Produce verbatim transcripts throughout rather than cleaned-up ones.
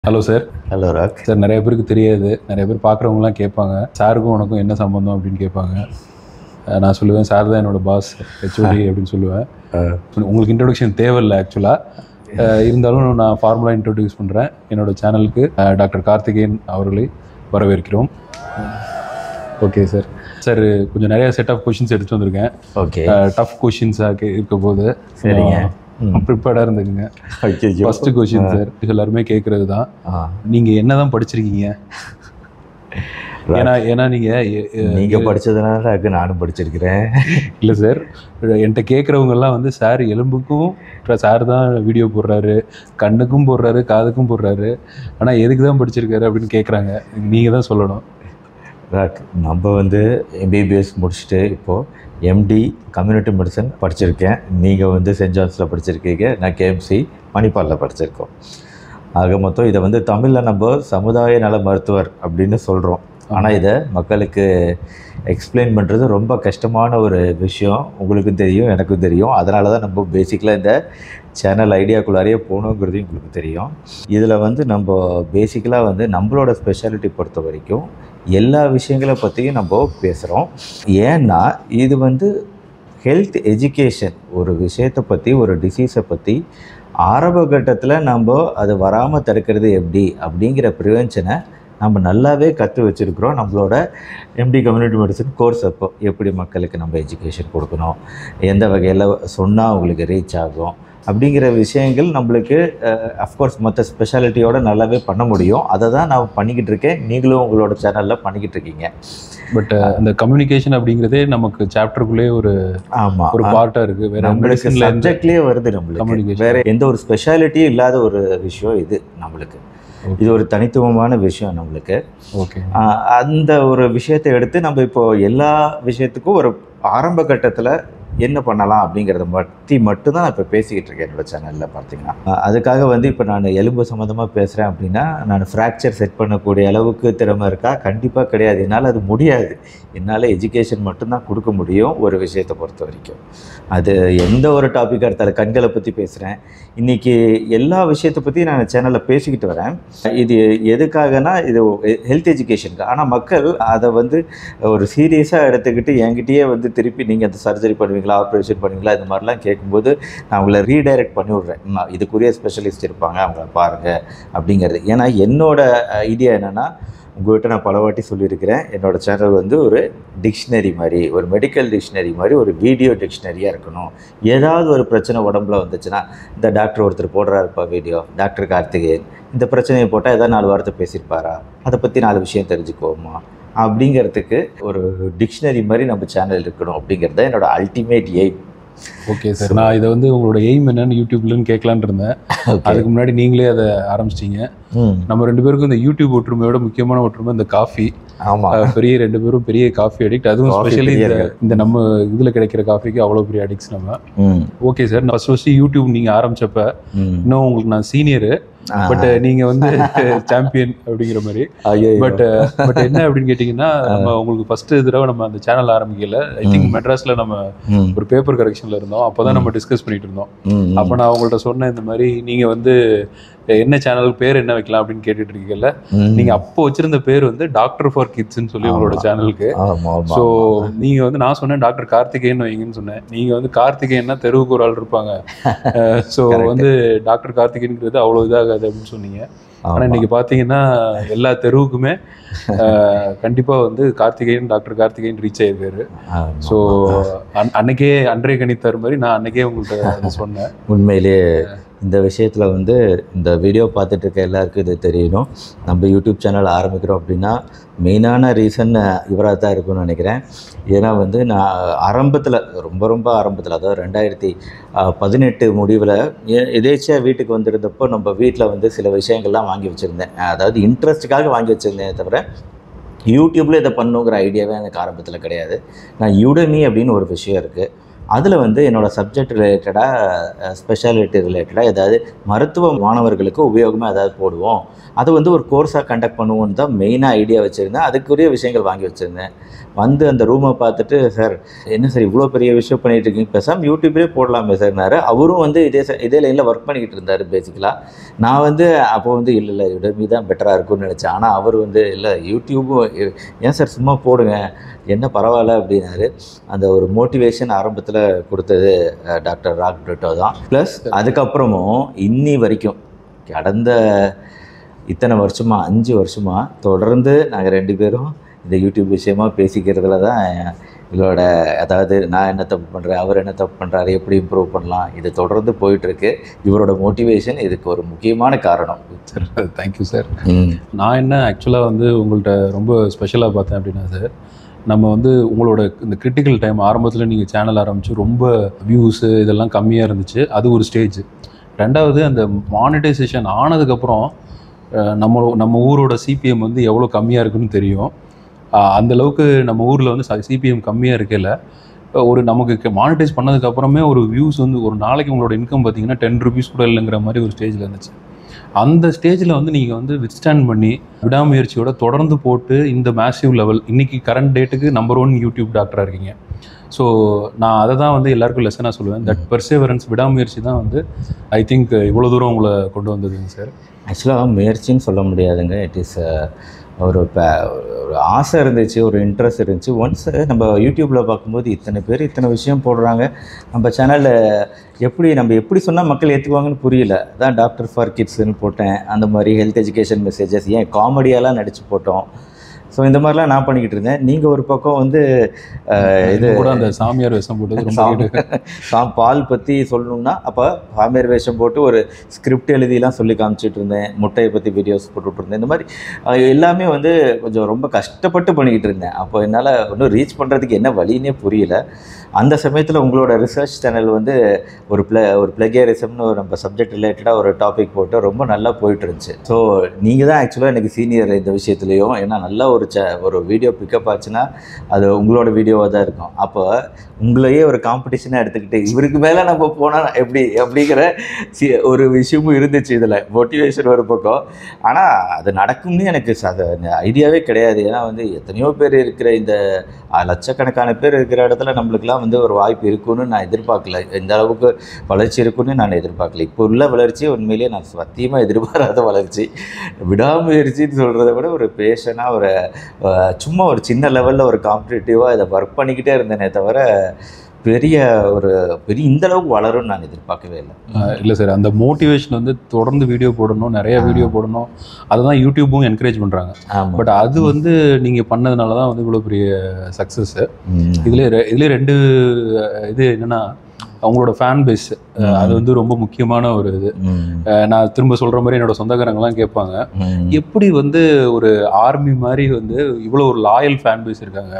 Hello sir. Hello ராக் sir. நிறைய பேருக்கு தெரியாது, நிறைய பேர் பார்க்குறவங்களாம் கேட்பாங்க, சாருக்கும் உனக்கும் என்ன சம்பந்தம் அப்படின்னு கேட்பாங்க. நான் சொல்லுவேன், சார் தான் என்னோட பாஸ், ஹெச்ஓடி அப்படின்னு சொல்லுவேன். உங்களுக்கு இன்ட்ரோடக்ஷன் தேவையில்லை ஆக்சுவலாக, இருந்தாலும் நான் ஃபார்முலா இன்ட்ரோடியூஸ் பண்ணுறேன். என்னோட சேனலுக்கு டாக்டர் கார்த்திகேயன் அவர்களை வரவேற்கிறோம். Okay sir. சார் கொஞ்சம் நிறைய செட் ஆஃப் கொஷின்ஸ் எடுத்து வந்திருக்கேன். ஓகே. டஃப் கொஷின்ஸாக இருக்க போது சரிங்க, ப்ரிப்பேர்டாக இருந்துக்குங்க. ஃபர்ஸ்ட் கொஷின் சார், எல்லாருமே கேட்குறது தான், நீங்கள் என்ன தான் படிச்சிருக்கீங்க? ஏன்னா ஏன்னா நீங்கள் நீங்கள் படித்ததுனால நானும் படிச்சிருக்கிறேன். இல்லை சார், என்கிட்ட கேட்குறவங்கெல்லாம் வந்து சார் எலும்புக்கும் சார் தான் வீடியோ போடுறாரு, கண்ணுக்கும் போடுறாரு, காதுக்கும் போடுறாரு, ஆனால் எதுக்கு தான் படிச்சிருக்காரு அப்படின்னு கேட்குறாங்க. நீங்கள் தான் சொல்லணும். ராக், நம்ம வந்து எம்பிபிஎஸ் முடிச்சுட்டு இப்போது எம்டி கம்யூனிட்டி மெடிசன் படிச்சிருக்கேன். நீங்கள் வந்து சென்ட் ஜான்ஸில் படிச்சிருக்கீங்க, நான் கேஎம்சி மணிப்பாலில் படிச்சிருக்கோம். ஆக மொத்தம் இதை வந்து தமிழில் நம்ம சமுதாய நல மருத்துவர் அப்படின்னு சொல்கிறோம். ஆனால் இதை மக்களுக்கு எக்ஸ்பிளைன் பண்ணுறது ரொம்ப கஷ்டமான ஒரு விஷயம். உங்களுக்கும் தெரியும், எனக்கும் தெரியும். அதனால தான் நம்ம பேசிக்கலாக இந்த சேனல் ஐடியாக்குள்ளாரையே போகணுங்கிறதையும் உங்களுக்கு தெரியும். இதில் வந்து நம்ம பேசிக்கலாக வந்து நம்மளோட ஸ்பெஷாலிட்டி பொறுத்த வரைக்கும் எல்லா விஷயங்களை பற்றியும் நம்ம பேசுகிறோம். ஏன்னா இது வந்து ஹெல்த் எஜுகேஷன். ஒரு விஷயத்தை பற்றி, ஒரு டிசீஸை பற்றி ஆரம்ப கட்டத்தில் நம்ம அது வராமல் தடுக்கிறது எப்படி அப்படிங்கிற ப்ரிவென்ஷனை நம்ம நல்லாவே கற்று வச்சுருக்குறோம். நம்மளோட எம்டி கம்யூனிட்டி மெடிசன் கோர்ஸ் அப்போ எப்படி மக்களுக்கு நம்ம எஜுகேஷன் கொடுக்கணும், எந்த வகையில் சொன்னால் அவங்களுக்கு ரீச் ஆகும் அப்படிங்கிற விஷயங்கள் நம்மளுக்கு அஃப்கோர்ஸ் மற்ற ஸ்பெஷாலிட்டியோடு நல்லாவே பண்ண முடியும். அதை தான் நான் பண்ணிக்கிட்டு இருக்கேன். நீங்களும் உங்களோட சேனலில் பண்ணிக்கிட்டு இருக்கீங்க. பட் அந்த கம்யூனிகேஷன் அப்படிங்கிறதே நமக்கு சாப்டருக்குள்ளேயே ஒரு ஆமாம் ஒரு பார்ட்டாக இருக்குது. வேறு நம்மளுக்கு சப்ஜெக்ட்லேயே வருது. நம்மளுக்கு வேறு எந்த ஒரு ஸ்பெஷாலிட்டியும் இல்லாத ஒரு விஷயம் இது. நம்மளுக்கு இது ஒரு தனித்துவமான விஷயம் நம்மளுக்கு. ஓகே. அந்த ஒரு விஷயத்தை எடுத்து நம்ம இப்போது எல்லா விஷயத்துக்கும் ஒரு ஆரம்ப கட்டத்தில் என்ன பண்ணலாம் அப்படிங்கிறத பற்றி மட்டும்தான் நான் இப்போ பேசிக்கிட்டு இருக்கேன் என்னோடய சேனலில். பார்த்தீங்கன்னா அதுக்காக வந்து இப்போ நான் எலும்பு சம்மந்தமாக பேசுகிறேன் அப்படின்னா நான் ஃப்ராக்சர் செட் பண்ணக்கூடிய அளவுக்கு திறமை இருக்கா? கண்டிப்பாக கிடையாது. என்னால் அது முடியாது. என்னால் எஜுகேஷன் மட்டும்தான் கொடுக்க முடியும் ஒரு விஷயத்தை பொறுத்த வரைக்கும். அது எந்த ஒரு டாப்பிக்காக இருந்தாலும் கண்களை பற்றி பேசுகிறேன். இன்றைக்கி எல்லா விஷயத்தை பற்றி நான் சேனலில் பேசிக்கிட்டு வரேன். இது எதுக்காகனா இது ஹெல்த் எஜுகேஷனுக்கு. ஆனால் மக்கள் அதை வந்து ஒரு சீரியஸாக எடுத்துக்கிட்டு என்கிட்டயே வந்து திருப்பி நீங்கள் அந்த சர்ஜரி பண்ணுவீங்களா, ஆப்ரேஷன் பண்ணுவீங்களா, இந்த மாதிரிலாம் கேட்கும்போது நான் அவங்கள ரீடைரக்ட் பண்ணி விட்றேன். இதுக்குரிய ஸ்பெஷலிஸ்ட் இருப்பாங்க, அவங்கள பாருங்கள் அப்படிங்கிறது. ஏன்னா என்னோட ஐடியா என்னென்னா, உங்கள்கிட்ட நான் பல வாட்டி சொல்லியிருக்கிறேன், என்னோடய சேனல் வந்து ஒரு டிக்ஷனரி மாதிரி, ஒரு மெடிக்கல் டிக்ஷனரி மாதிரி, ஒரு வீடியோ டிக்ஷனரியாக இருக்கணும். ஏதாவது ஒரு பிரச்சனை உடம்புல வந்துச்சுன்னா, இந்த டாக்டர் ஒருத்தர் போடுறாருப்பா வீடியோ, டாக்டர் கார்த்திகேயன், இந்த பிரச்சனையை போட்டால் ஏதாவது நாலு வாரத்தை பேசியிருப்பாரா, அதை பற்றி நாலு விஷயம் தெரிஞ்சுக்கோமா அப்படிங்கிறதுக்கு ஒரு டிக்ஷனரி மாதிரி நம்ம சேனல் இருக்கணும் அப்படிங்கிறது என்னோட அல்டிமேட் எய்ம். Okay sir. நான் இதை வந்து உங்களோட எய்ம் என்னன்னு யூடியூப்லன்னு கேட்கலான் இருந்தேன். அதுக்கு முன்னாடி நீங்களே அதை ஆரம்பிச்சிட்டீங்க. நம்ம ரெண்டு பேருக்கும் இந்த யூடியூப் ஒற்றுமையோட முக்கியமான ஒற்றுமை இந்த காஃபி. ஆமாம், பெரிய ரெண்டு பேரும் பெரிய காஃபி அடிக்ட். அதுவும் ஸ்பெஷலி இந்த இந்த நம்ம இதில் கிடைக்கிற காஃபிக்கு அவ்வளோ பெரிய அடிக்ட்ஸ் நம்ம. Okay sir. நான் ஃபர்ஸ்ட் ஃபர்ஸ்ட் யூடியூப் நீங்கள் ஆரம்பிச்சப்ப இன்னும் உங்களுக்கு நான் சீனியரு, பட் நீங்க வந்து சாம்பியன் அப்படிங்கிற மாதிரி. பட் பட் என்ன அப்படின்னு கேட்டீங்கன்னா, நம்ம உங்களுக்கு ஃபர்ஸ்ட் தடவை நம்ம அந்த சேனல் ஆரம்பிக்கல. ஐ திங்க் மெட்ராஸ்ல நம்ம ஒரு பேப்பர் கரெக்ஷன்ல இருந்தோம். அப்போதான் நம்ம டிஸ்கஸ் பண்ணிட்டு இருந்தோம். அப்போ நான் உங்கள்ட்ட சொன்னேன், இந்த மாதிரி நீங்க வந்து என்ன சேனல் பேர் என்ன வைக்கலாம் அப்படின்னு கேட்டுட்டு இருக்கீங்கல்ல. நீங்க அப்போ வச்சிருந்த பேர் வந்து டாக்டர் ஃபார் கிட்ஸ்ன்னு சொல்லி உங்களோட சேனலுக்கு. ஸோ நீங்க வந்து, நான் சொன்னேன் டாக்டர் கார்த்திகேயன் வைங்கன்னு சொன்னேன். நீங்க வந்து கார்த்திகேயன்னா தெருவுக்கு ஒரு ஆள் இருப்பாங்க, ஸோ வந்து டாக்டர் கார்த்திகேயன்ங்கிறது அவ்வளோ இதாகாது அப்படின்னு சொன்னீங்க. ஆனால் இன்னைக்கு பார்த்தீங்கன்னா எல்லா தெருவுக்குமே கண்டிப்பாக வந்து கார்த்திகேயன், டாக்டர் கார்த்திகேயன் ரீச் ஆயிருக்காரு. ஸோ அன்னைக்கே அன்றைய கணித்தார் மாதிரி நான் அன்னைக்கே உங்கள்கிட்ட சொன்னேன். உண்மையிலேயே இந்த விஷயத்தில் வந்து இந்த வீடியோ பார்த்துட்டு இருக்க எல்லாருக்கும் இது தெரியணும். நம்ம யூடியூப் சேனல் ஆரம்பிக்கிறோம் அப்படின்னா மெயினான ரீசன் இவராக தான் இருக்குன்னு நினைக்கிறேன். ஏன்னா வந்து நான் ஆரம்பத்தில், ரொம்ப ரொம்ப ஆரம்பத்தில், அதாவது ரெண்டாயிரத்தி பதினெட்டு முடிவில் எதேச்சியாக வீட்டுக்கு வந்திருந்தப்போ நம்ம வீட்டில் வந்து சில விஷயங்கள்லாம் வாங்கி வச்சுருந்தேன். அதாவது இன்ட்ரெஸ்ட்டுக்காக வாங்கி வச்சுருந்தேன் தவிர யூடியூப்பில் இதை பண்ணுங்கிற ஐடியாவே எனக்கு ஆரம்பத்தில் கிடையாது. நான் யூடமி அப்படின்னு ஒரு விஷயம் இருக்குது, அதில் வந்து என்னோடய சப்ஜெக்ட் ரிலேட்டடாக ஸ்பெஷாலிட்டி ரிலேட்டடாக ஏதாவது மருத்துவ மாணவர்களுக்கு உபயோகமாக ஏதாவது போடுவோம், அதை வந்து ஒரு கோர்ஸாக கண்டக்ட் பண்ணுவோன்னு தான் மெயினாக ஐடியா வச்சுருந்தேன். அதுக்குரிய விஷயங்கள் வாங்கி வச்சுருந்தேன். வந்து அந்த ரூமை பார்த்துட்டு, சார் என்ன சார் இவ்வளோ பெரிய விஷயம் பண்ணிகிட்டு இருக்கீங்க, பேசாமல் யூடியூப்லேயே போடலாமே சார்னாரு. அவரும் வந்து இதே இதே லைனில் ஒர்க் பண்ணிக்கிட்டு இருந்தார் பேசிக்கலாக. நான் வந்து அப்போ வந்து இல்லை இல்லை யுடெமி தான் பெட்டராக இருக்கும்னு நினச்சேன். ஆனால் அவர் வந்து இல்லை யூடியூபும் ஏன் சார் சும்மா போடுங்க, என்ன பரவாயில்ல அப்படின்னாரு. அந்த ஒரு மோட்டிவேஷன் ஆரம்பத்தில் கொடுத்தது டாக்டர் ராக் பிரிட்டோ தான். ப்ளஸ் அதுக்கப்புறமும் இன்னி வரைக்கும் கடந்த இத்தனை வருஷமாக அஞ்சு வருஷமாக தொடர்ந்து நாங்கள் ரெண்டு பேரும் இந்த யூடியூப் விஷயமாக பேசிக்கிறதுல தான் இதோட, அதாவது நான் என்ன தப்பு பண்ணுறேன், அவர் என்ன தப்பு பண்ணுறாரு, எப்படி இம்ப்ரூவ் பண்ணலாம், இது தொடர்ந்து போயிட்டுருக்கு. இவரோட மோட்டிவேஷன் இதுக்கு ஒரு முக்கியமான காரணம். Sir thank you sir. நான் என்ன ஆக்சுவலாக வந்து உங்கள்கிட்ட ரொம்ப ஸ்பெஷலாக பார்த்தேன் அப்படின்னா சார், நம்ம வந்து உங்களோட இந்த கிரிட்டிக்கல் டைம் ஆரம்பத்தில் நீங்கள் சேனல் ஆரம்பித்து ரொம்ப வியூஸு இதெல்லாம் கம்மியாக இருந்துச்சு, அது ஒரு ஸ்டேஜ். ரெண்டாவது அந்த மானிட்டைசேஷன் ஆனதுக்கப்புறம் நம்ம நம்ம ஊரோட சிபிஎம் வந்து எவ்வளோ கம்மியாக இருக்குன்னு தெரியும். அந்தளவுக்கு நம்ம ஊரில் வந்து சிபிஎம் கம்மியாக இருக்கல, ஒரு நமக்கு மானிட்டைஸ் பண்ணதுக்கப்புறமே ஒரு வியூஸ் வந்து ஒரு நாளைக்கு உங்களோட இன்கம் பார்த்தீங்கன்னா டென் ருபீஸ் கூட இல்லைங்கிற மாதிரி ஒரு ஸ்டேஜில் இருந்துச்சு. அந்த ஸ்டேஜில் வந்து நீங்கள் வந்து வித்ஸ்டாண்ட் பண்ணி விடாமுயற்சியோட தொடர்ந்து போட்டு இந்த மேசிவ் லெவல் இன்றைக்கி கரண்ட் டேட்டுக்கு நம்பர் ஒன் யூடியூப் டாக்டராக இருக்கீங்க. ஸோ நான் அதை தான் வந்து எல்லாருக்கும் லெசனாக சொல்லுவேன். தட் பெர்சேவரன்ஸ், விடாமுயற்சி தான் வந்து ஐ திங்க் இவ்வளோ தூரம் உங்களை கொண்டு வந்ததுங்க சார். ஆக்சுவலாக முயற்சின்னு சொல்ல முடியாதுங்க. இட் இஸ் ஒரு ஒரு ஆசை இருந்துச்சு, ஒரு இன்ட்ரெஸ்ட் இருந்துச்சு. ஒன்ஸ் நம்ம யூடியூப்பில் பார்க்கும்போது இத்தனை பேர் இத்தனை விஷயம் போடுறாங்க, நம்ம சேனலில் எப்படி நம்ம எப்படி சொன்னால் மக்கள் ஏற்றுக்குவாங்கன்னு புரியல. அதான் டாக்டர் ஃபார் கிட்ஸ்ன்னு போட்டேன். அந்த மாதிரி ஹெல்த் எஜுகேஷன் மெசேஜஸ், ஏன் காமெடியெல்லாம் நடித்து போட்டோம். ஸோ இந்த மாதிரிலாம் நான் பண்ணிக்கிட்டு இருந்தேன். நீங்கள் ஒரு பக்கம் வந்து இது கூட அந்த சாமியார் வேஷம் போட்டு சாம் பால் பற்றி சொல்லணும்னா அப்போ சாமியார் வேஷம் போட்டு ஒரு ஸ்கிரிப்ட் எழுதிலாம் சொல்லி காமிச்சிட்டு இருந்தேன். முட்டையை பற்றி வீடியோஸ் போட்டுட்டு இருந்தேன். இந்த மாதிரி எல்லாமே வந்து கொஞ்சம் ரொம்ப கஷ்டப்பட்டு பண்ணிக்கிட்டு இருந்தேன். அப்போ என்னால் ஒன்றும் ரீச் பண்ணுறதுக்கு என்ன வழின்னே புரியல. அந்த சமயத்தில் உங்களோட ரிசர்ச் சேனல் வந்து ஒரு ப்ள ஒரு ப்ளகியரிசம்னு ஒரு நம்ம சப்ஜெக்ட் ரிலேட்டடாக ஒரு டாபிக் போட்டு ரொம்ப நல்லா போயிட்டு இருந்துச்சு. ஸோ நீங்கள் தான் ஆக்சுவலாக எனக்கு சீனியர் இந்த விஷயத்துலையும். ஏன்னா நல்லா ஒரு ச ஒரு வீடியோ பிக்கப் ஆச்சுன்னா அது உங்களோட வீடியோவாக தான் இருக்கும். அப்போ உங்களையே ஒரு காம்படிஷனாக எடுத்துக்கிட்டு இவருக்கு மேலே நம்ம போனால் எப்படி அப்படிங்கிற சி ஒரு விஷயமும் இருந்துச்சு. இதில் மோட்டிவேஷன் ஒரு பக்கம். ஆனால் அது நடக்கும்னு எனக்கு அது ஐடியாவே கிடையாது. ஏன்னா வந்து எத்தனையோ பேர் இருக்கிற இந்த லட்சக்கணக்கான பேர் இருக்கிற இடத்துல நம்மளுக்கெல்லாம் வந்து ஒரு வாய்ப்பு இருக்குன்னு நான் எதிர்பார்க்கல. இந்த அளவுக்கு வளர்ச்சி இருக்குன்னு நான் எதிர்பார்க்கல. இப்போ உள்ள வளர்ச்சி உண்மையிலேயே நான் சத்தியமாக எதிர்பாராத வளர்ச்சி. விடாமுயற்சின்னு சொல்கிறத விட ஒரு பேஷனாக ஒரு சும்மா ஒரு சின்ன லெவலில் ஒரு காம்படிட்டிவாக இதை ஒர்க் பண்ணிக்கிட்டே இருந்தேனே தவிர பெரிய ஒரு பெரிய இந்த அளவுக்கு வளரும்னு நான் எதிர்பார்க்கவே இல்லை. இல்லை சார், அந்த மோட்டிவேஷன் வந்து தொடர்ந்து வீடியோ போடணும், நிறைய வீடியோ போடணும், அதுதான் யூடியூப்பும் என்கரேஜ் பண்ணுறாங்க. பட் அது வந்து நீங்கள் பண்ணதுனால தான் வந்து இவ்வளோ பெரிய சக்ஸஸ்ஸு. இதுலேயே இதுலேயே ரெண்டு இது என்னென்னா, அவங்களோட ஃபேன் பேஸ் அது வந்து ரொம்ப முக்கியமான ஒரு இது. நான் திரும்ப சொல்கிற மாதிரி என்னோட சொந்தக்காரங்கெல்லாம் கேட்பாங்க, எப்படி வந்து ஒரு ஆர்மி மாதிரி வந்து இவ்வளோ ஒரு லாயல் ஃபேன் பேஸ் இருக்காங்க.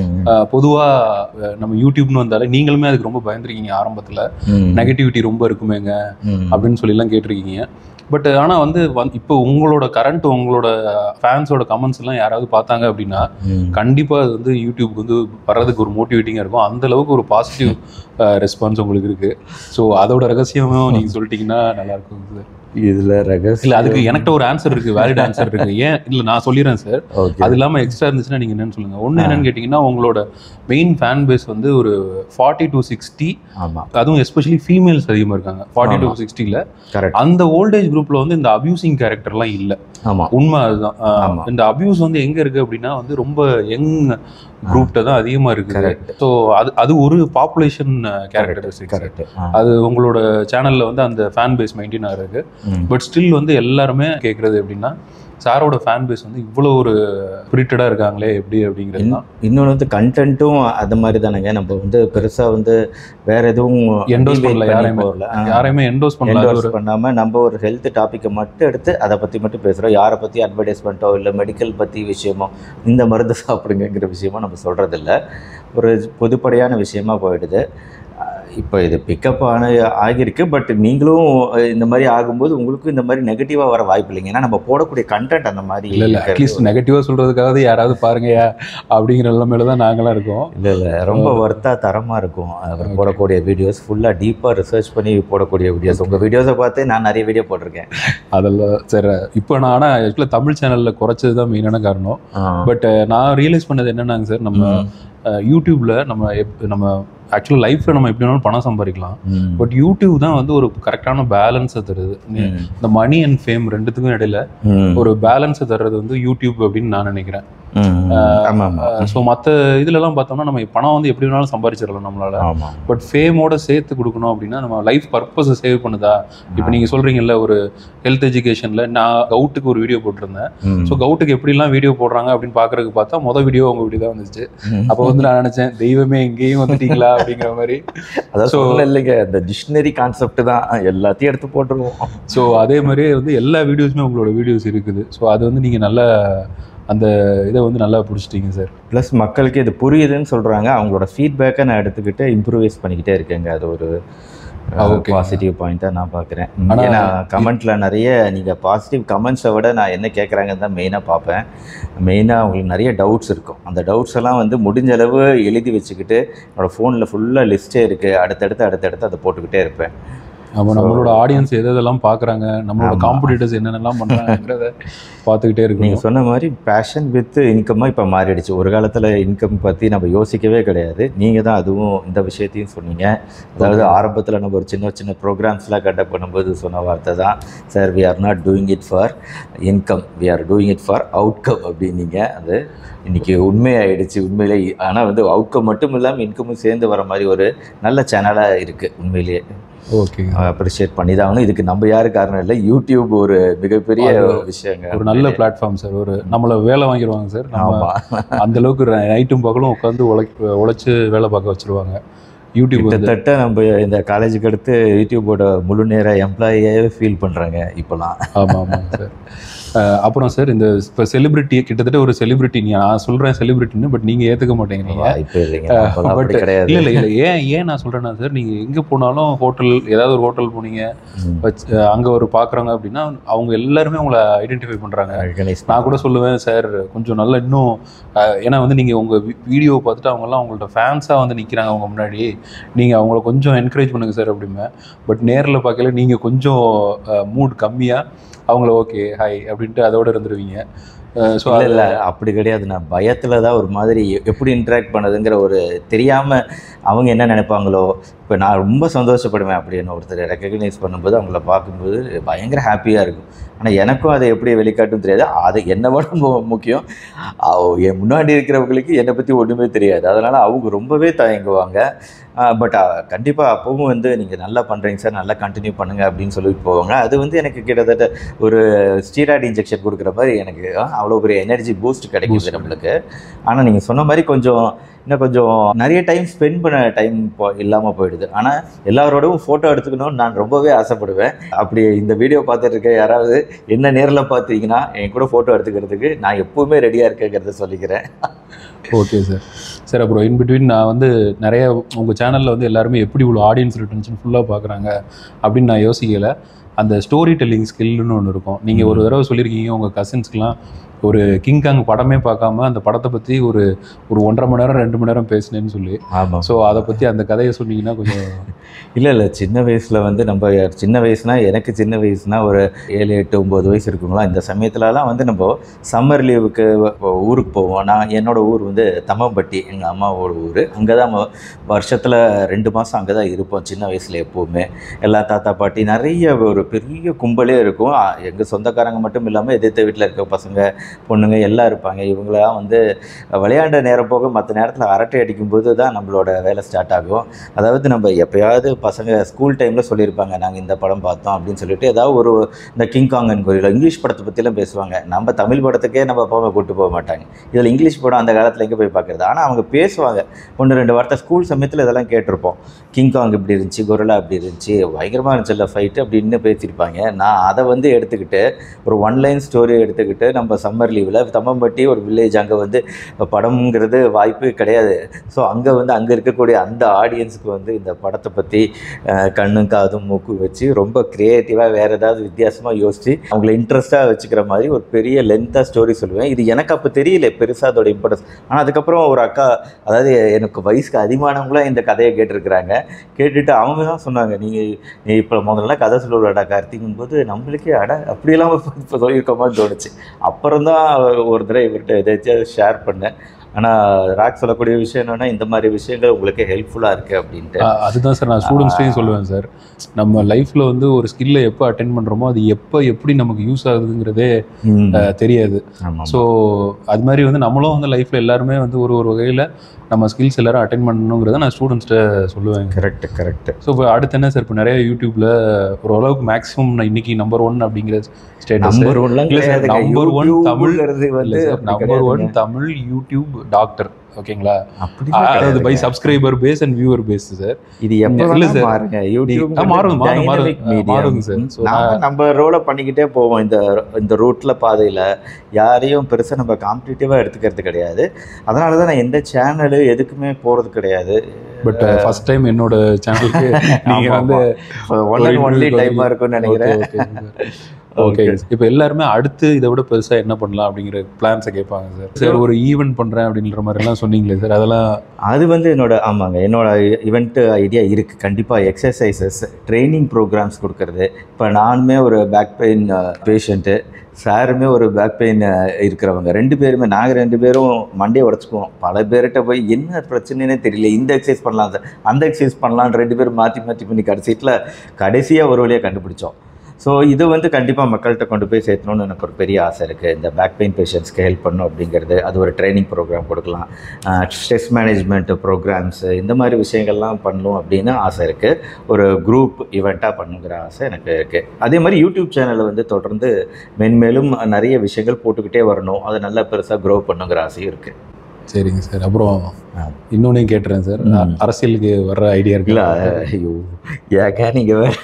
பொதுவாக நம்ம யூடியூப்னு வந்தாலே நீங்களுமே அதுக்கு ரொம்ப பயந்துருக்கீங்க ஆரம்பத்தில், நெகட்டிவிட்டி ரொம்ப இருக்குமேங்க அப்படின்னு சொல்லிலாம் கேட்டிருக்கீங்க. பட் ஆனால் வந்து இப்போ உங்களோட கரண்ட் உங்களோட ஃபேன்ஸோட கமெண்ட்ஸ் எல்லாம் யாராவது பார்த்தாங்க அப்படின்னா கண்டிப்பாக அது வந்து யூடியூப்க்கு வந்து வர்றதுக்கு ஒரு மோட்டிவேட்டிங்காக இருக்கும். அந்த அளவுக்கு ஒரு பாசிட்டிவ் ரெஸ்பான்ஸ் உங்களுக்கு இருக்குது. ஸோ அதோட ரகசியமும் நீங்கள் சொல்லிட்டீங்கன்னா நல்லாயிருக்கும் சார். இதில் ரகசியம் இல்லை, அதுக்கு என்கிட்ட ஒரு ஆன்சர் இருக்குது, வேலிட் ஆன்சர் இருக்குது. ஏன் இல்லை நான் சொல்லிடுறேன் சார். அது இல்லாமல் எக்ஸ்ட்ரா இருந்துச்சுன்னா நீங்கள் என்னென்னு சொல்லுங்கள். ஒன்று என்னென்னு கேட்டிங்கன்னா, உங்களோட மெயின் ஃபேன் பேஸ் வந்து ஒரு ஃபார்ட்டி டு சிக்ஸ்டி, அதுவும் எஸ்பெஷலி ஃபீமேல்ஸ் அதிகமாக இருக்காங்க. ஃபார்ட்டி டு சிக்ஸ்டியில் அந்த ஓல்டேஜ் குரூப்பில் வந்து இந்த அபியூசிங் கேரக்டர்லாம் இல்லை. உண்மை அதுதான். இந்த அபியூஸ் வந்து எங்கே இருக்குது அப்படின்னா வந்து ரொம்ப யங் குரூப்ட தான் அதிகமாக இருக்குது. ஸோ அது அது ஒரு பாப்புலேஷன் கேரக்டரிஸ்டிக்ஸ். அது உங்களோட சேனலில் வந்து அந்த ஃபேன் பேஸ் மெயின்டைன் ஆகிருக்கு. பட் ஸ்டில் வந்து எல்லாருமே கேட்குறது எப்படின்னா, சாரோட ஃபேன் பேஸ் வந்து இவ்வளோ ஒரு ஸ்பிரிட்டடாக இருக்காங்களே எப்படி அப்படிங்கிறது தான். இன்னொன்று வந்து கண்டென்ட்டும் அது மாதிரி தானேங்க. நம்ம வந்து பெருசாக வந்து வேற எதுவும் என்டோஸ் பண்ணல, யாரையுமே யாரையுமே என்டோஸ் பண்ணல பண்ணாமல் நம்ம ஒரு ஹெல்த் டாப்பிக்கை மட்டும் எடுத்து அதை பற்றி மட்டும் பேசுகிறோம். யாரை பற்றி அட்வர்டைஸ்மெண்ட்டோ இல்லை மெடிக்கல் பற்றி விஷயமோ இந்த மருந்து சாப்பிடுங்கிற விஷயமோ நம்ம சொல்கிறதில்ல. ஒரு பொதுப்படையான விஷயமா போயிடுது. இப்போ இது பிக்கப் ஆன ஆகியிருக்கு. பட் நீங்களும் இந்த மாதிரி ஆகும்போது உங்களுக்கும் இந்த மாதிரி நெகட்டிவாக வர வாய்ப்பு இல்லைங்க. ஏன்னா நம்ம போடக்கூடிய கண்டென்ட் அந்த மாதிரி இல்லை இல்லை அட்லீஸ்ட் நெகட்டிவாக சொல்கிறதுக்காவது யாராவது பாருங்கயா அப்படிங்கிற நிலைமையில தான் நாங்களாம் இருக்கோம். இல்லை இல்லை ரொம்ப ஒர்த்தாக தரமாக இருக்கும். அவர் போடக்கூடிய வீடியோஸ் ஃபுல்லாக டீப்பாக ரிசர்ச் பண்ணி போடக்கூடிய வீடியோஸ். உங்கள் வீடியோஸை பார்த்து நான் நிறைய வீடியோ போட்டிருக்கேன். அதெல்லாம் சரி. இப்போ நான் ஆனால் ஆக்சுவலாக தமிழ் சேனலில் குறைச்சது தான் மெயினான காரணம். பட் நான் ரியலைஸ் பண்ணது என்னன்னாங்க சார், நம்ம யூடியூப்பில் நம்ம எப் நம்ம ஆக்சுவலாக லைஃப்பில் நம்ம எப்படி வேணாலும் பணம் சம்பாதிக்கலாம். பட் யூடியூப் தான் வந்து ஒரு கரெக்டான பேலன்ஸை தருது. இந்த மணி அண்ட் ஃபேம் ரெண்டுத்துக்கும் இடையில ஒரு பேலன்ஸை தர்றது வந்து யூடியூப் அப்படின்னு நான் நினைக்கிறேன். ஸோ மற்ற இதுலலாம் பார்த்தோம்னா நம்ம பணம் வந்து எப்படி வேணாலும் சம்பாதிச்சிடலாம் நம்மளால. பட் ஃபேமோட சேர்த்து கொடுக்கணும் அப்படின்னா நம்ம லைஃப் பர்பஸை சேவ் பண்ணுதா. இப்போ நீங்கள் சொல்கிறீங்கல்ல ஒரு ஹெல்த் எஜுகேஷனில் நான் கவுட்டுக்கு ஒரு வீடியோ போட்டிருந்தேன். ஸோ கவுட்டுக்கு எப்படிலாம் வீடியோ போடுறாங்க அப்படின்னு பார்க்கறதுக்கு பார்த்தா மொதல் வீடியோ உங்கள் வீடியோ தான் வந்துச்சு. அப்போ வந்து நான் நினச்சேன் தெய்வமே எங்கேயும் வந்துட்டீங்களா அப்படிங்கிற மாதிரி. ஸோ இல்லைங்க இந்த டிக்ஷனரி கான்செப்ட் தான் எல்லாத்தையும் எடுத்து போட்டுருவோம். ஸோ அதே மாதிரியே வந்து எல்லா வீடியோஸுமே உங்களோட வீடியோஸ் இருக்குது. ஸோ அது வந்து நீங்கள் நல்லா அந்த இதை வந்து நல்லா பிடிச்சிட்டிங்க சார். ப்ளஸ் மக்களுக்கு இது புரியுதுன்னு சொல்கிறாங்க. அவங்களோட ஃபீட்பேக்கை நான் எடுத்துக்கிட்டு இம்ப்ரூவைஸ் பண்ணிக்கிட்டே இருக்கேங்க. அது ஒரு பாசிட்டிவ் பாயிண்ட்டாக நான் பார்க்குறேன். ஏன்னா கமெண்ட்டில் நிறைய நீங்கள் பாசிட்டிவ் கமெண்ட்ஸை விட நான் என்ன கேட்குறாங்கன்னு தான் மெயினாக பார்ப்பேன். மெயினாக அவங்களுக்கு நிறைய டவுட்ஸ் இருக்கும். அந்த டவுட்ஸ் எல்லாம் வந்து முடிஞ்ச அளவு எழுதி வச்சுக்கிட்டு என்னோடய ஃபோனில் ஃபுல்லாக லிஸ்ட்டே இருக்குது. அடுத்தடுத்து அடுத்தடுத்து அதை போட்டுக்கிட்டே இருப்பேன். அப்போ நம்மளோட ஆடியன்ஸ் எது எதெல்லாம் பார்க்குறாங்க, நம்மளோட காம்படிட்டர்ஸ் என்னென்னலாம் பண்ணுறாங்கிறத பார்த்துக்கிட்டே இருக்கு. நீங்கள் சொன்ன மாதிரி பேஷன் வித் இன்கம்மாக இப்போ மாறிடுச்சு. ஒரு காலத்தில் இன்கம் பற்றி நம்ம யோசிக்கவே கிடையாது. நீங்கள் தான் அதுவும் இந்த விஷயத்தையும் சொன்னீங்க. அதாவது ஆரம்பத்தில் நம்ம ஒரு சின்ன சின்ன ப்ரோக்ராம்ஸ்லாம் கண்டக்ட் பண்ணும்போது சொன்ன வார்த்தை தான், sir we are not doing it for income, we are doing it for outcome அப்படின்னீங்க. அது இன்றைக்கி உண்மையாயிடுச்சு உண்மையிலே. ஆனால் வந்து அவுட்கம் மட்டும் இல்லாமல் இன்கமும் சேர்ந்து வர மாதிரி ஒரு நல்ல சேனலாக இருக்குது உண்மையிலேயே. ஓகே, அப்ரிஷியேட் பண்ணி தான் ஆகணும். இதுக்கு நம்ம யாரு காரணம் இல்லை, யூடியூப் ஒரு மிகப்பெரிய விஷயங்க, ஒரு நல்ல பிளாட்ஃபார்ம் சார். ஒரு நம்மளை வேலை வாங்கிடுவாங்க சார். ஆமாம், அந்த அளவுக்கு நைட்டும் பகலும் உட்காந்து உழை உழைச்சி வேலை பார்க்க வச்சுருவாங்க. யூடியூப் கிட்டத்தட்ட நம்ம இந்த காலேஜுக்கு அடுத்து யூடியூபோட முழு நேர எம்ப்ளாயியாகவே ஃபீல் பண்ணுறாங்க இப்போலாம். ஆமாம் ஆமாம் சார். அப்புறம் சார் இந்த இப்போ செலிபிரிட்டி கிட்டத்தட்ட ஒரு செலிபிரிட்டி நான் சொல்கிறேன் செலிபிரிட்டின்னு, பட் நீங்கள் ஏற்றுக்க மாட்டேங்கிறீங்க. பட் கிடையாது. இல்லை இல்லை இல்லை ஏன் ஏன் நான் சொல்கிறேன்னா சார், நீங்கள் எங்கே போனாலும் ஹோட்டல் ஏதாவது ஒரு ஹோட்டல் போனீங்க அங்கே ஒரு பார்க்குறாங்க அப்படின்னா அவங்க எல்லாருமே உங்களை ஐடென்டிஃபை பண்ணுறாங்க. நான் கூட சொல்லுவேன் சார் கொஞ்சம் நல்லா இன்னும், ஏன்னா வந்து நீங்கள் உங்கள் வீடியோ பார்த்துட்டு அவங்கெல்லாம் அவங்கள்ட்ட ஃபேன்ஸாக வந்து நிற்கிறாங்க அவங்க முன்னாடி, நீங்கள் அவங்கள கொஞ்சம் என்கரேஜ் பண்ணுங்கள் சார் அப்படிமே. பட் நேரில் பார்க்கல நீங்கள் கொஞ்சம் மூட் கம்மியாக அவங்கள ஓகே ஹாய் அப்படின்ட்டு அதோடு இருந்துருவீங்க. ஸோ அதில் அப்படி கிடையாது. நான் பயத்தில் தான் ஒரு மாதிரி எப்படி இன்ட்ராக்ட் பண்ணதுங்கிற ஒரு தெரியாமல் அவங்க என்ன நினைப்பாங்களோ. இப்போ நான் ரொம்ப சந்தோஷப்படுவேன் அப்படி என்ன ஒருத்தர் ரெக்கக்னைஸ் பண்ணும்போது அவங்கள பார்க்கும்போது பயங்கர ஹாப்பியாக இருக்கும். ஆனால் எனக்கும் அதை எப்படி வெளிக்காட்டும் தெரியாது. அது என்னை விட முக்கியம் என் முன்னாடி இருக்கிறவங்களுக்கு என்னை பற்றி ஒன்றுமே தெரியாது. அதனால் அவங்க ரொம்பவே தயங்குவாங்க. பட் கண்டிப்பாக அப்பவும் வந்து நீங்கள் நல்லா பண்ணுறீங்க சார், நல்லா கண்டினியூ பண்ணுங்கள் அப்படின்னு சொல்லிட்டு போவாங்க. அது வந்து எனக்கு கிட்டத்தட்ட ஒரு ஸ்டீராய்டு இன்ஜெக்ஷன் கொடுக்குற மாதிரி எனக்கு அவ்வளோ பெரிய எனர்ஜி பூஸ்ட் கிடைக்குது நம்மளுக்கு. ஆனால் நீங்கள் சொன்ன மாதிரி கொஞ்சம் இன்னும் கொஞ்சம் நிறைய டைம் ஸ்பெண்ட் பண்ண டைம் போ இல்லாமல் போயிடுது. ஆனால் எல்லாரோடவும் ஃபோட்டோ எடுத்துக்கணும்னு நான் ரொம்பவே ஆசைப்படுவேன். அப்படி இந்த வீடியோ பார்த்துட்டு இருக்க யாராவது என்ன நேரில் பார்த்தீங்கன்னா என் கூட ஃபோட்டோ எடுத்துக்கிறதுக்கு நான் எப்போவுமே ரெடியாக இருக்கேங்கிறத சொல்லிக்கிறேன். Okay sir. சார் அப்புறம் இன்பிட்வீன் நான் வந்து நிறைய உங்கள் சேனலில் வந்து எல்லாருமே எப்படி இவ்வளோ ஆடியன்ஸ் ரிட்டன்ஷன் ஃபுல்லாக பார்க்குறாங்க அப்படின்னு நான் யோசிக்கலை. அந்த ஸ்டோரி டெல்லிங் ஸ்கில்னு ஒன்று இருக்கும். நீங்கள் ஒரு தடவை சொல்லியிருக்கீங்க உங்கள் கசின்ஸ்க்கெலாம் ஒரு கிங்காங் படமே பார்க்காம அந்த படத்தை பற்றி ஒரு ஒரு ஒன்றரை மணி நேரம் ரெண்டு மணி நேரம் பேசினேன்னு சொல்லி. ஆமாம். ஸோ அதை பற்றி அந்த கதையை சொன்னீங்கன்னா கொஞ்சம். இல்லை இல்லை சின்ன வயசில் வந்து நம்ம சின்ன வயசுனா எனக்கு சின்ன வயசுனா ஒரு ஏழு எட்டு ஒம்பது வயசு இருக்குங்களா. இந்த சமயத்துலலாம் வந்து நம்ம சம்மர் லீவுக்கு ஊருக்கு போவோம். நான் என்னோடய ஊர் வந்து தம்மம்பட்டி, எங்கள் அம்மாவோட ஊர். அங்கே தான் வருஷத்தில் ரெண்டு மாதம் அங்கே தான் இருப்போம் சின்ன வயசில் எப்போவுமே. எல்லா தாத்தா பாட்டி நிறைய ஒரு பெரிய கும்பலே இருக்கும். எங்கள் சொந்தக்காரங்க மட்டும் இல்லாமல் எதிர்த்த வீட்டில் இருக்க பசங்க பொண்ணுங்க எல்லாம் இருப்பாங்க. இவங்களாம் வந்து விளையாண்ட நேரம் போக மற்ற நேரத்தில் அரட்டை அடிக்கும்போது தான் நம்மளோட வேலை ஸ்டார்ட் ஆகும். அதாவது நம்ம எப்போயாவது பசங்க ஸ்கூல் டைமில் சொல்லியிருப்பாங்க நாங்கள் இந்த படம் பார்த்தோம் அப்படின்னு சொல்லிட்டு ஏதாவது ஒரு இந்த கிங்காங்கன் கோரியில் இங்கிலீஷ் படத்தை பற்றிலாம் பேசுவாங்க. நம்ம தமிழ் படத்துக்கே நம்ம போக கூட்டு போக மாட்டாங்க. இதில் இங்கிலீஷ் படம் அந்த காலத்தில் எங்கே போய் பார்க்குறது. ஆனால் அவங்க பேசுவாங்க ஒன்று ரெண்டு வார்த்தை. ஸ்கூல் சமயத்தில் இதெல்லாம் கேட்டிருப்போம். கிங்காங் இப்படி இருந்துச்சு, கொரில்லா அப்படி இருந்துச்சு, பயங்கரமாக இருந்துச்சு இல்லை ஃபைட்டு அப்படின்னு பேசி பேசியிருப்பாங்க. நான் அதை வந்து எடுத்துக்கிட்டு ஒரு ஒன்லைன் ஸ்டோரி எடுத்துக்கிட்டு நம்ம சம்மர் லீவில் தம்மம்பட்டி ஒரு வில்லேஜ், அங்கே வந்து படம்ங்கிறது வாய்ப்பு கிடையாது. ஸோ அங்கே வந்து அங்கே இருக்கக்கூடிய அந்த ஆடியன்ஸுக்கு வந்து இந்த படத்தை பற்றி கண்ணும் காதும் மூக்கு வச்சு ரொம்ப க்ரியேட்டிவாக வேறு ஏதாவது வித்தியாசமாக யோசித்து அவங்கள இன்ட்ரெஸ்ட்டாக வச்சுக்கிற மாதிரி ஒரு பெரிய லென்த்தாக ஸ்டோரி சொல்லுவேன். இது எனக்கு அப்போ தெரியல பெருசாக அதோட இம்பார்ட்டன்ஸ். ஆனால் அதுக்கப்புறம் ஒரு அக்கா, அதாவது எனக்கு வயசுக்கு அதிகமானவங்களாம் இந்த கதையை கேட்டிருக்கிறாங்க. கேட்டுட்டு அவங்க தான் சொன்னாங்க, நீங்கள் நீ இப்போ முதல்ல கதை சொல்லுவாடா கார்த்திக்கும் போது நம்மளுக்கே அட அப்படியெல்லாம் இப்போ சொல்லியிருக்கோமான்னு தோணுச்சு. அப்புறம் தான் ஒரு தடவை இவர்கிட்ட எதாச்சும் ஷேர் பண்ணேன். ஆனால் ராக் சொல்லக்கூடிய விஷயம் என்னென்னா, இந்த மாதிரி விஷயங்கள் உங்களுக்கு ஹெல்ப்ஃபுல்லாக இருக்குது அப்படின்ட்டு. அதுதான் சார் நான் ஸ்டூடெண்ட்ஸ்டையும் சொல்லுவேன் சார். நம்ம லைஃப்பில் வந்து ஒரு ஸ்கில்லை எப்போ அட்டென்ட் பண்ணுறோமோ அது எப்போ எப்படி நமக்கு யூஸ் ஆகுதுங்கிறதே தெரியாது. ஸோ அது மாதிரி வந்து நம்மளும் வந்து லைஃப்பில் எல்லாருமே வந்து ஒரு ஒரு வகையில் நம்ம ஸ்கில்ஸ் எல்லாரும் அட்டென்ட் பண்ணணுங்கிறத நான் ஸ்டூடெண்ட்ஸ்கிட்ட சொல்லுவேன். கரெக்ட் கரெக்ட் ஸோ இப்போ அடுத்து என்ன சார், இப்போ நிறைய யூடியூப்பில் ஓரளவுக்கு மேக்ஸிமம் நான் இன்னைக்கு நம்பர் ஒன் அப்படிங்கிற ஸ்டேட்டஸ், நம்பர் ஒன்லாம் கிடையாது, நம்பர் ஒன் தமிழ் வந்து number one Tamil YouTube doctor, ஓகேங்களா? அதாவது by subscriber base and viewer base sir. இது எப்போ இல்ல சார் மாறுங்க, யூடியூப் மாறும் மாறும் மாறுங்க சார். ஸோ நம்ம ரோலை பண்ணிக்கிட்டே போவோம். இந்த இந்த ரூட்ல பாதையில் யாரையும் பெருசாக நம்ம காம்படிட்டிவாக எடுத்துக்கிறது கிடையாது. அதனால தான் நான் எந்த சேனலு எதுக்குமே போகிறது கிடையாது. பட் ஃபர்ஸ்ட் டைம் என்னோட சேனலுக்கு நீங்கள் வந்து ஒன் அண்ட் ஒன்லி டைமாக இருக்கும்னு நினைக்கிறேன். ஓகே, இப்போ எல்லாருமே அடுத்து இதை விட பெருசாக என்ன பண்ணலாம் அப்படிங்கிற பிளான்ஸை கேட்பாங்க சார். சார் ஒரு ஈவெண்ட் பண்ணுறேன் அப்படின்ற மாதிரிலாம் சொன்னீங்களே சார், அதெல்லாம் அது வந்து என்னோட ஆமாங்க என்னோட ஈவெண்ட் ஐடியா இருக்குது. கண்டிப்பாக எக்ஸசைசஸ் ட்ரைனிங் ப்ரோக்ராம்ஸ் கொடுக்கறது. இப்போ நானுமே ஒரு பேக் பெயின் பேஷண்ட்டு, சாருமே ஒரு பேக் பெயின் இருக்கிறவங்க, ரெண்டு பேருமே நாங்கள் ரெண்டு பேரும் மண்டையை உடச்சிக்குவோம். பல பேர்கிட்ட போய் என்ன பிரச்சனைனே தெரியல, இந்த எக்ஸசைஸ் பண்ணலாம் சார், அந்த எக்ஸசைஸ் பண்ணலான்னு ரெண்டு பேரும் மாற்றி மாற்றி பண்ணி கடைசியில் கடைசியாக ஒரு வழியாக கண்டுபிடிச்சோம். ஸோ இது வந்து கண்டிப்பாக மக்கள்கிட்ட கொண்டு போய் சேர்த்தணும்னு எனக்கு ஒரு பெரிய ஆசை இருக்குது. இந்த பேக் பெயின் பேஷண்ட்ஸ்க்கு ஹெல்ப் பண்ணணும் அப்படிங்கிறது, அது ஒரு ட்ரைனிங் ப்ரோக்ராம் கொடுக்கலாம், ஸ்ட்ரெஸ் மேனேஜ்மெண்ட் ப்ரோக்ராம்ஸு, இந்த மாதிரி விஷயங்கள்லாம் பண்ணணும் அப்படின்னு ஆசை இருக்குது. ஒரு குரூப் ஈவெண்ட்டாக பண்ணுங்கிற ஆசை எனக்கு இருக்குது. அதே மாதிரி யூடியூப் சேனலில் வந்து தொடர்ந்து மென்மேலும் நிறைய விஷயங்கள் போட்டுக்கிட்டே வரணும், அதை நல்லா பெருசாக க்ரோ பண்ணுங்கிற ஆசையும் இருக்குது. சரிங்க சார். அப்புறம் இன்னொன்னையும் கேட்டுறேன் சார், அரசியலுக்கு வர்ற ஐடியா இருக்குல்ல? ஐயோ ஏங்க நீங்கள் வேறு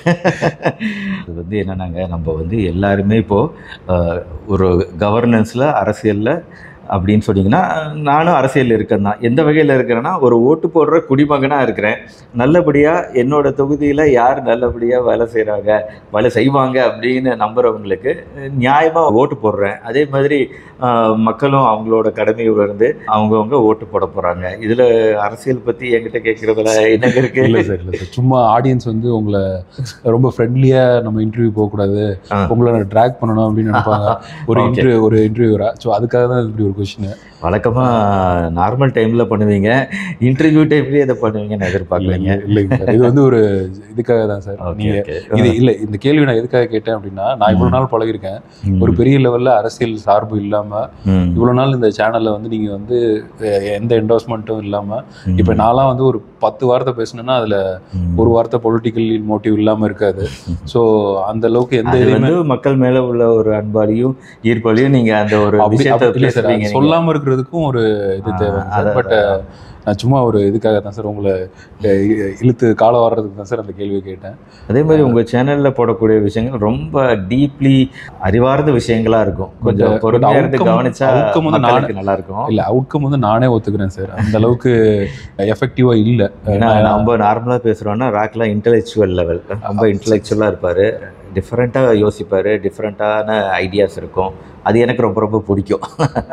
அது வந்து என்னன்னாங்க, நம்ம வந்து எல்லாருமே இப்போது ஒரு கவர்னன்ஸில் அரசியலில் அப்படின்னு சொன்னீங்கன்னா நானும் அரசியலில் இருக்கேன் தான். எந்த வகையில் இருக்கிறேன்னா, ஒரு ஓட்டு போடுற குடிமகனாக இருக்கிறேன். நல்லபடியாக என்னோடய தொகுதியில் யார் நல்லபடியாக வேலை செய்கிறாங்க, வேலை செய்வாங்க அப்படின்னு நம்புகிறவங்களுக்கு நியாயமாக ஓட்டு போடுறேன். அதே மாதிரி மக்களும் அவங்களோட கடமையை உணர்ந்து அவங்கவுங்க ஓட்டு போட போகிறாங்க. இதில் அரசியல் பற்றி என்கிட்ட கேட்குறதுல என்ன இருக்குது? இல்லை சார், இல்லை சார், சும்மா ஆடியன்ஸ் வந்து உங்களை ரொம்ப ஃப்ரெண்ட்லியாக நம்ம இன்டர்வியூ போகக்கூடாது, உங்களை ட்ராக் பண்ணணும் அப்படின்னு நினைப்பாங்க ஒரு இன்டர்வியூ ஒரு இன்டர்வியூரா. ஸோ அதுக்காக தான் இப்படி ஒரு கொஸ்டின். வழக்கமாக நார்மல் டைமில் பண்ணுவீங்க, இன்டர்வியூ டைம்லேயே இதை பண்ணுவீங்கன்னு எதிர்பார்க்கலைங்க. இல்லைங்க சார், இது வந்து ஒரு இதுக்காக தான் சார். நீங்கள் இது இல்லை, இந்த கேள்வி நான் எதுக்காக கேட்டேன் அப்படின்னா, நான் இவ்வளோ நாள் பழகிருக்கேன், ஒரு பெரிய லெவலில் அரசியல் சார்பு இல்லாமல் இவ்வளோ நாள் இந்த சேனலில் வந்து நீங்கள் வந்து எந்த என்டோர்ஸ்மெண்ட்டும் இல்லாமல், இப்போ நான்லாம் வந்து ஒரு பத்து வார்த்தை பேசினேன்னா அதில் ஒரு வார்த்தை பொலிட்டிக்கல் மோட்டிவ் இல்லாமல் இருக்காது. ஸோ அந்த அளவுக்கு எந்த இதுவுமே மக்கள் மேலே உள்ள ஒரு அன்பாலையும் ஈர்ப்பாலையும் நீங்கள் அந்த ஒரு விஷயத்தை சொல்லாமல் இருக்கிறதுக்கும் ஒரு இது தேவை. பட் நான் சும்மா ஒரு இதுக்காக தான் சார், உங்களை இழுத்து காலை வர்றதுக்கு தான் சார் அந்த கேள்வியை கேட்டேன். அதே மாதிரி உங்கள் சேனலில் போடக்கூடிய விஷயங்கள் ரொம்ப டீப்லி அறிவார்ந்த விஷயங்களாக இருக்கும். கொஞ்சம் பொறுமையாக இருந்து கவனிச்சா அவுட்கம் வந்து நானே நல்லா இருக்கும். இல்லை, அவுட்கம் வந்து நானே ஒத்துக்கிறேன் சார், அந்த அளவுக்கு எஃபெக்டிவாக இல்லை. நம்ம நார்மலாக பேசுகிறோன்னா ராக்லாம் இன்டெலெக்சுவல் லெவல், ரொம்ப இன்டெலெக்சுவலாக இருப்பார், டிஃப்ரெண்ட்டாக யோசிப்பார், டிஃப்ரெண்ட்டான ஐடியாஸ் இருக்கும். அது எனக்கு ரொம்ப ரொம்ப பிடிக்கும்.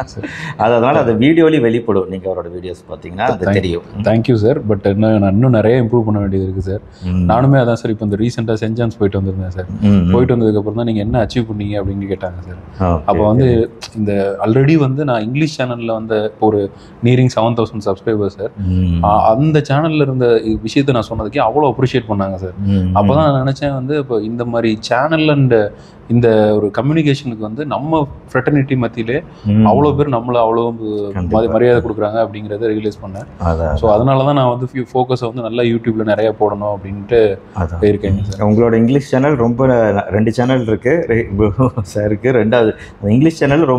அதனால் அந்த வீடியோலையும் வெளிப்படும். நீங்கள் அவரோட வீடியோஸ் பார்த்தீங்கன்னா அது தெரியும். Thank you sir. பட் இன்னும் நான் இன்னும் நிறைய இம்ப்ரூவ் பண்ண வேண்டியது இருக்குது சார். நானுமே அதான் சார், இப்போ இந்த ரீசெண்டாக சென்ட் ஜான்ஸ் போயிட்டு வந்திருந்தேன் சார். போயிட்டு வந்ததுக்கப்புறம் தான் நீங்கள் என்ன அச்சீவ் பண்ணீங்க அப்படின்னு கேட்டாங்க சார். அப்போ வந்து இந்த ஆல்ரெடி வந்து நான் இங்கிலீஷ் சேனலில் வந்து ஒரு nearing seven thousand subscriber sir. அந்த சேனலில் இருந்த விஷயத்தை நான் சொன்னதுக்கே அவ்வளோ அப்ரிஷியேட் பண்ணாங்க சார். அப்போ தான் நான் நினச்சேன் வந்து இப்போ இந்த மாதிரி சேனல் அண்ட் இந்த ஒரு கம்யூனிகேஷனுக்கு வந்து நம்ம ஃப்ரெட்டர்னிட்டி மத்தியிலே அவ்வளோ பேர் நம்மளை அவ்வளோ மரியாதை கொடுக்குறாங்க அப்படிங்கிறத ரியலைஸ் பண்ணேன். ஸோ அதனால தான் நான் வந்து ஃபோக்கஸை வந்து நல்லா யூடியூப்பில் நிறையா போடணும் அப்படின்ட்டு இருக்கேன் சார். உங்களோட இங்கிலீஷ் சேனல் ரொம்ப ரெண்டு சேனல் இருக்குது சாருக்கு. ரெண்டாவது இங்கிலீஷ் சேனல் ரொம்ப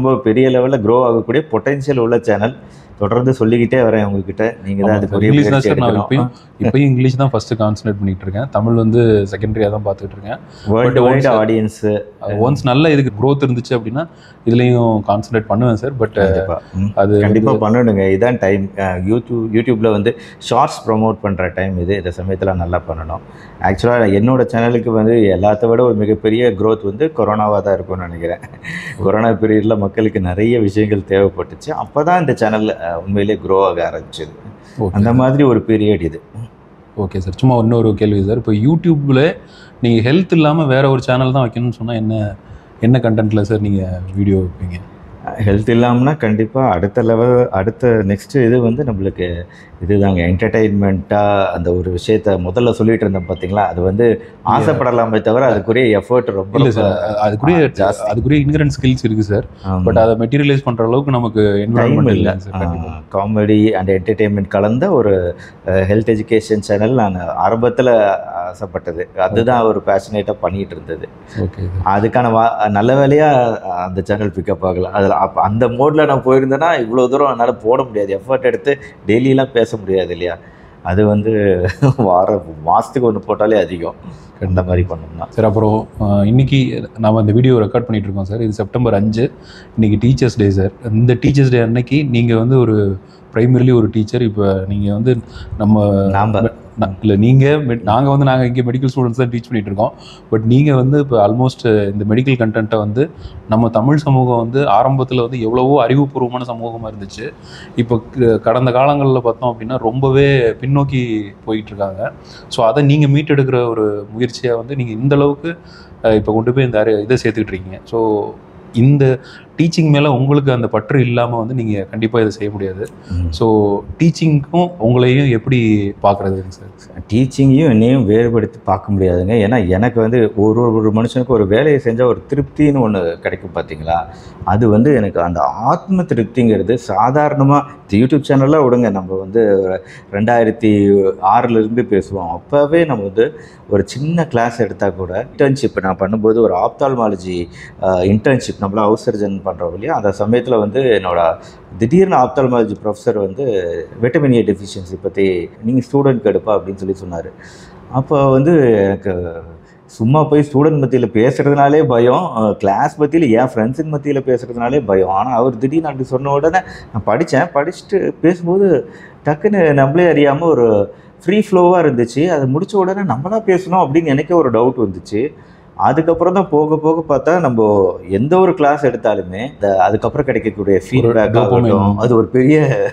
ரொம்ப பெரிய லெவலில் க்ரோ ஆகக்கூடிய பொட்டென்ஷியல் உள்ள சேனல். தொடர்ந்து சொல்லிக்கிட்டே வரேன் உங்ககிட்ட. நீங்கள் தான் அது பெரிய இங்கிலீஷ் தான் சார். நான் இப்பயும் இப்பயும் இங்கிலீஷ் தான் ஃபர்ஸ்ட் கான்சன்ட்ரேட் பண்ணிட்டு இருக்கேன். தமிழ் வந்து செகண்டரியாக தான் பார்த்துட்டு இருக்கேன். வேர்ல்டு வைட் ஆடியன்ஸு ஒன்ஸ் நல்ல இதுக்கு க்ரோத் இருந்துச்சு அப்படின்னா இதுலேயும் கான்சன்ட்ரேட் பண்ணுவேன் சார். பட் அது கண்டிப்பாக பண்ணணுங்க. இதான் டைம். யூடியூப் யூடியூப்பில் வந்து ஷார்ட்ஸ் ப்ரொமோட் பண்ணுற டைம் இது. இந்த சமயத்தில் நல்லா பண்ணணும். ஆக்சுவலாக என்னோட சேனலுக்கு வந்து எல்லாத்த விட ஒரு மிகப்பெரிய க்ரோத் வந்து கொரோனாவாக தான் இருக்கும்னு நினைக்கிறேன். கொரோனா பீரியடில் மக்களுக்கு நிறைய விஷயங்கள் தேவைப்பட்டுச்சு. அப்போ தான் இந்த சேனல் உண்மையிலே க்ரோ ஆக ஆரம்பிச்சது. அந்த மாதிரி ஒரு பீரியட் இது. Okay sir. சும்மா இன்னொரு கேள்வி சார். இப்போ யூடியூப்பில் நீங்கள் ஹெல்த் இல்லாமல் வேறு ஒரு சேனல் தான் வைக்கணும்னு சொன்னால் என்ன என்ன கண்டென்ட்டில் சார் நீங்கள் வீடியோ வைப்பீங்க? ஹெல்த் இல்லாமல்னா கண்டிப்பாக அடுத்த லெவல் அடுத்த நெக்ஸ்ட்டு இது வந்து நம்மளுக்கு இதுதாங்க என்டர்டெயின்மெண்ட்டாக அந்த ஒரு விஷயத்த முதல்ல சொல்லிட்டு இருந்தேன் பார்த்தீங்களா, அது வந்து ஆசைப்படலாமே தவிர அதுக்குரிய எஃபர்ட் ரொம்ப இல்லை சார். அதுக்குரிய அதுக்குரிய இன்கிரண்ட் ஸ்கில்ஸ் இருக்குது சார். பட் அதை மெட்டீரியலைஸ் பண்ணுற அளவுக்கு நமக்கு என்வரான்மெண்ட் இல்லை சார். காமெடி அண்ட் என்டர்டெயின்மெண்ட் கலந்த ஒரு ஹெல்த் எஜுகேஷன் சேனல் நான் ஆரம்பத்தில் ஆசைப்பட்டது. அதுதான் ஒரு பேஷனேட்டாக பண்ணிகிட்டு இருந்தது. ஓகே. அதுக்கான வா நல்ல வேலையாக அந்த சேனல் பிக்கப் ஆகலாம். அதில் அப்போ அந்த மோடில் நான் போயிருந்தேன்னா இவ்வளோ தூரம் என்னால் போட முடியாது. எஃபர்ட் எடுத்து டெய்லியெலாம் பேச முடியாது இல்லையா. அது வந்து வார மாதத்துக்கு ஒன்று போட்டாலே அதிகம். இந்த மாதிரி பண்ணோம்னா சார். அப்புறம் இன்னைக்கு நம்ம இந்த வீடியோ ரெக்கார்ட் பண்ணிட்டு இருக்கோம் சார். இது செப்டம்பர் அஞ்சு. இன்னைக்கு டீச்சர்ஸ் டே சார். இந்த டீச்சர்ஸ் டே அன்னைக்கு நீங்கள் வந்து ஒரு ப்ரைமரிலி ஒரு டீச்சர். இப்போ நீங்கள் வந்து நம்ம நாம் இல்லை நீங்கள் நாங்கள் வந்து நாங்கள் இங்கே மெடிக்கல் ஸ்டூடெண்ட்ஸ் தான் டீச் பண்ணிகிட்டு இருக்கோம். பட் நீங்கள் வந்து இப்போ ஆல்மோஸ்ட் இந்த மெடிக்கல் கண்டென்ட்டை வந்து நம்ம தமிழ் சமூகம் வந்து ஆரம்பத்தில் வந்து எவ்வளவோ அறிவுபூர்வமான சமூகமாக இருந்துச்சு. இப்போ கடந்த காலங்களில் பார்த்தோம் அப்படின்னா ரொம்பவே பின்னோக்கி போயிட்டுருக்காங்க. ஸோ அதை நீங்கள் மீட்டெடுக்கிற ஒரு முயற்சியாக வந்து நீங்கள் இந்த அளவுக்கு இப்போ கொண்டு போய் இந்த இதை சேர்த்துக்கிட்டு இருக்கீங்க. ஸோ இந்த டீச்சிங் மேலே உங்களுக்கு அந்த பற்று இல்லாமல் வந்து நீங்கள் கண்டிப்பாக இதை செய்ய முடியாது. ஸோ டீச்சிங்க்கும் உங்களையும் எப்படி பார்க்குறதுங்க சார்? டீச்சிங்கையும் என்னையும் வேறுபடுத்தி பார்க்க முடியாதுங்க. ஏன்னா எனக்கு வந்து ஒரு ஒரு மனுஷனுக்கு ஒரு வேலையை செஞ்சால் ஒரு திருப்தின்னு ஒன்று கிடைக்கும் பார்த்தீங்களா. அது வந்து எனக்கு அந்த ஆத்ம திருப்திங்கிறது சாதாரணமாக யூடியூப் சேனலில் விடுங்க. நம்ம வந்து ரெண்டாயிரத்தி ஆறுலேருந்து பேசுவோம். அப்போவே நம்ம வந்து ஒரு சின்ன கிளாஸ் எடுத்தால் கூட இன்டர்ன்ஷிப் நான் பண்ணும்போது ஒரு ஆப்தால்மாலஜி இன்டர்ன்ஷிப் நம்மள ஹவுஸ் சர்ஜன் பண்ணுறோம் இல்லையா. அந்த சமயத்தில் வந்து என்னோட திடீர்னு ஆப்தால்மாலஜி ப்ரொஃபஸர் வந்து விட்டமின் ஏ டெஃபிஷியன்சி பற்றி நீங்கள் ஸ்டூடெண்ட்க்கு எடுப்பா அப்படின்னு சொல்லி சொன்னார். அப்போ வந்து எனக்கு சும்மா போய் ஸ்டூடெண்ட் மத்தியில் பேசுகிறதுனாலே பயம், கிளாஸ் மத்தியில் என் ஃப்ரெண்ட்ஸுக்கு மத்தியில் பேசுகிறதுனாலே பயம். ஆனால் அவர் திடீர்னு அப்படி சொன்ன உடனே நான் படித்தேன். படிச்சுட்டு பேசும்போது டக்குன்னு நம்மளே அறியாமல் ஒரு ஃப்ரீ ஃப்ளோவாக இருந்துச்சு. அது முடித்த உடனே நம்மளா பேசணும் அப்படின்னு எனக்கே ஒரு டவுட் வந்துச்சு. அதுக்கப்புறம் தான் போக போக பார்த்தா நம்ம எந்த ஒரு கிளாஸ் எடுத்தாலுமே இந்த அதுக்கப்புறம் கிடைக்கக்கூடிய ஃபீட்பேக் ஆகட்டும், அது ஒரு பெரிய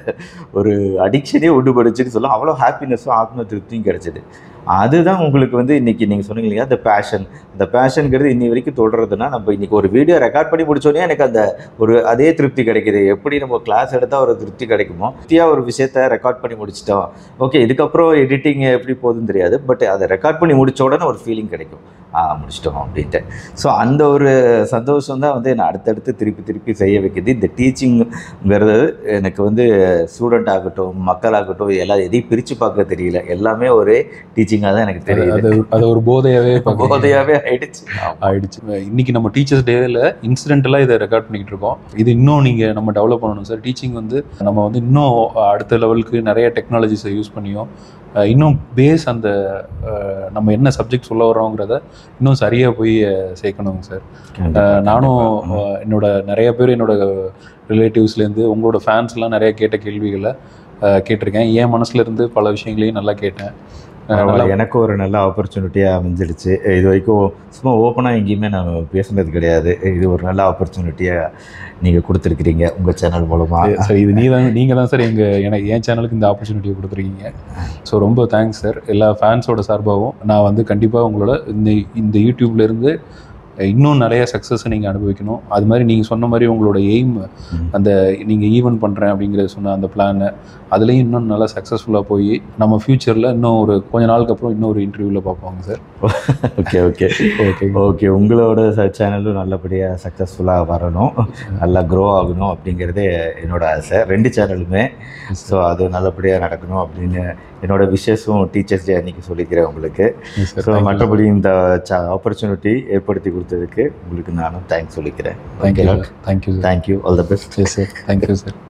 ஒரு அடிக்ஷனே உண்டுபடுச்சுன்னு சொல்லலாம். அவ்வளோ ஹாப்பினஸும் ஆத்ம திருப்தியும் கிடைச்சிது. அதுதான் உங்களுக்கு வந்து இன்றைக்கி நீங்கள் சொன்னீங்க இல்லையா, அந்த பேஷன். அந்த பேஷனுங்கிறது இன்னி வரைக்கும் தொடர்றதுன்னா நம்ம இன்றைக்கி ஒரு வீடியோ ரெக்கார்ட் பண்ணி முடிச்சோடனே எனக்கு அந்த ஒரு அதே திருப்தி கிடைக்கிது. எப்படி நம்ம கிளாஸ் எடுத்தால் ஒரு திருப்தி கிடைக்குமோ, திருப்தியாக ஒரு விஷயத்த ரெக்கார்ட் பண்ணி முடிச்சிட்டோம். ஓகே, இதுக்கப்புறம் எடிட்டிங் எப்படி போகுதுன்னு தெரியாது. பட் அதை ரெக்கார்ட் பண்ணி முடித்த உடனே ஒரு ஃபீலிங் கிடைக்கும், ஆ முடிச்சிட்டோம் அப்படின்ட்டு. ஸோ அந்த ஒரு சந்தோஷம் தான் வந்து என்னை அடுத்தடுத்து திருப்பி திருப்பி செய்ய வைக்கிது. இந்த டீச்சிங்கிறது எனக்கு வந்து ஸ்டூடெண்ட் ஆகட்டும், மக்களாகட்டும், எல்லாம் எதையும் பிரித்து பார்க்க தெரியல. எல்லாமே ஒரே டீச்சிங்காக தான் எனக்கு தெரியுது. அது ஒரு போதையாகவே போதையாகவே ஆயிடுச்சு ஆயிடுச்சு இன்னைக்கு நம்ம டீச்சர்ஸ் டேவில் இன்சிடென்டலாக இதை ரெக்கார்ட் பண்ணிக்கிட்டு இருக்கோம். இது இன்னும் நீங்கள் நம்ம டெவலப் பண்ணணும் சார். டீச்சிங் வந்து நம்ம வந்து இன்னும் அடுத்த லெவலுக்கு நிறைய டெக்னாலஜிஸை யூஸ் பண்ணியும் இன்னும் பேஸ் அந்த நம்ம என்ன சப்ஜெக்ட் சொல்ல வரோங்கிறத இன்னும் சரியாக போய் சேர்க்கணுங்க சார். நானும் என்னோட நிறைய பேர் என்னோட ரிலேட்டிவ்ஸ்லேருந்து உங்களோட ஃபேன்ஸ்லாம் நிறைய கேட்ட கேள்விகளை கேட்டிருக்கேன். என் மனசுலேருந்து பல விஷயங்களையும் நல்லா கேட்டேன். எனக்கு ஒரு நல்ல ஆப்பர்ச்சுனிட்டியாக அமைஞ்சிடுச்சு. இது வரைக்கும் சும்மா ஓப்பனாக எங்கேயுமே நான் பேசுனது கிடையாது. இது ஒரு நல்ல ஆப்பர்ச்சுனிட்டியாக நீங்கள் கொடுத்துருக்கிறீங்க உங்கள் சேனல் மூலமாக. சார் இது நீ தான் நீங்கள் தான் சார் எங்கள் எனக்கு என் சேனலுக்கு இந்த ஆப்பர்ச்சுனிட்டியை கொடுத்துருக்கீங்க. ஸோ ரொம்ப தேங்க்ஸ் சார். எல்லா ஃபேன்ஸோட சார்பாகவும் நான் வந்து கண்டிப்பாக உங்களோட இந்த இந்த யூடியூப்லேருந்து இன்னும் நிறைய சக்ஸஸை நீங்கள் அனுபவிக்கணும். அது மாதிரி நீங்கள் சொன்ன மாதிரி உங்களோட எய்ம் அந்த நீங்கள் ஈவென்ட் பண்ணுறேன் அப்படிங்கிறத சொன்ன அந்த பிளானை அதுலேயும் இன்னும் நல்லா சக்ஸஸ்ஃபுல்லாக போய் நம்ம ஃப்யூச்சரில் இன்னும் ஒரு கொஞ்ச நாளுக்கு அப்புறம் இன்னும் ஒரு இன்டர்வியூவில் பார்ப்பாங்க sir. Okay okay okay okay உங்களோட சேனலும் நல்லபடியாக சக்ஸஸ்ஃபுல்லாக வரணும், நல்லா க்ரோ ஆகணும் அப்படிங்கிறதே என்னோட ஆசை. ரெண்டு சேனலுமே. ஸோ அது நல்லபடியாக நடக்கணும் அப்படின்னு என்னோட விஷஸும் டீச்சர்ஸ் டே அன்றைக்கி சொல்லிக்கிறேன் உங்களுக்கு. ஸோ மற்றபடி இந்த ஆப்பர்ச்சுனிட்டி ஏற்படுத்தி கொடுத்ததுக்கு உங்களுக்கு நானும் தேங்க்ஸ் சொல்லிக்கிறேன். Thank you thank you thank you all the best. Sir thank you sir.